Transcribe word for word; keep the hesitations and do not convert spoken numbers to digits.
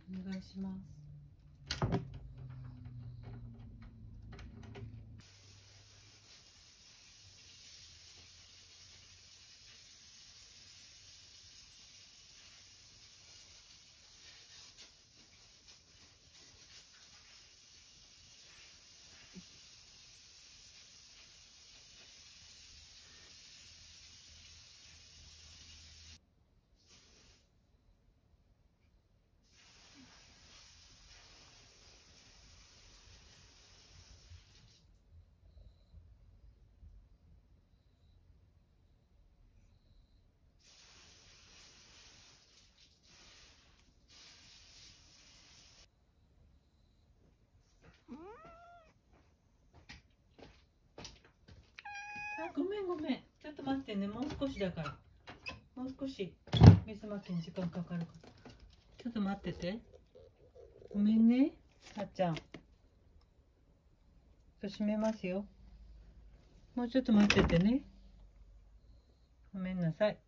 お願いします。あ、ごめんごめん。ちょっと待ってね。もう少しだから。もう少し水まきに時間かかるから。ちょっと待ってて。ごめんね。はっちゃん。閉めますよ。もうちょっと待っててね。ごめんなさい。